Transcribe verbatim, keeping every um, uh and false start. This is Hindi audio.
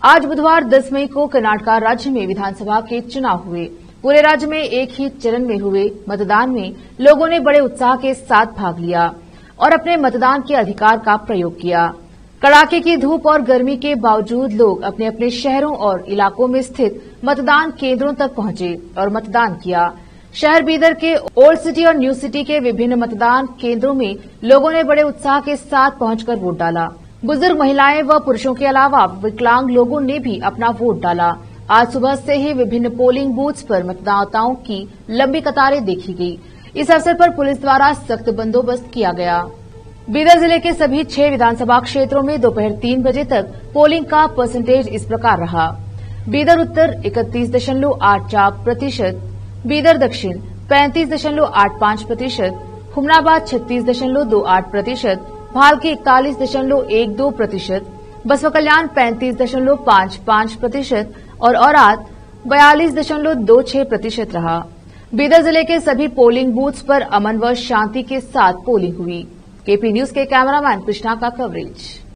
आज बुधवार दस मई को कर्नाटक राज्य में विधानसभा के चुनाव हुए। पूरे राज्य में एक ही चरण में हुए मतदान में लोगों ने बड़े उत्साह के साथ भाग लिया और अपने मतदान के अधिकार का प्रयोग किया। कड़ाके की धूप और गर्मी के बावजूद लोग अपने अपने शहरों और इलाकों में स्थित मतदान केंद्रों तक पहुंचे और मतदान किया। शहर बीदर के ओल्ड सिटी और न्यू सिटी के विभिन्न मतदान केंद्रों में लोगों ने बड़े उत्साह के साथ पहुंचकर वोट डाला। बुजुर्ग महिलाएं व पुरुषों के अलावा विकलांग लोगों ने भी अपना वोट डाला। आज सुबह से ही विभिन्न पोलिंग बूथ्स पर मतदाताओं की लंबी कतारें देखी गई। इस अवसर पर पुलिस द्वारा सख्त बंदोबस्त किया गया। बीदर जिले के सभी छह विधानसभा क्षेत्रों में दोपहर तीन बजे तक पोलिंग का परसेंटेज इस प्रकार रहा। बीदर उत्तर इकतीस दशमलव आठ चार प्रतिशत, बीदर दक्षिण पैंतीस दशमलव आठ पांच प्रतिशत, हुमनाबाद छत्तीस दशमलव दो आठ प्रतिशत, भालकी इकतालीस दशमलव एक दो प्रतिशत, बसवा कल्याण पैंतीस दशमलव पांच पांच प्रतिशत और औराद बयालीस दशमलव दो छह प्रतिशत रहा। बीदर जिले के सभी पोलिंग बूथ्स पर अमन व शांति के साथ पोलिंग हुई। केपी न्यूज के कैमरामैन कृष्णा का कवरेज।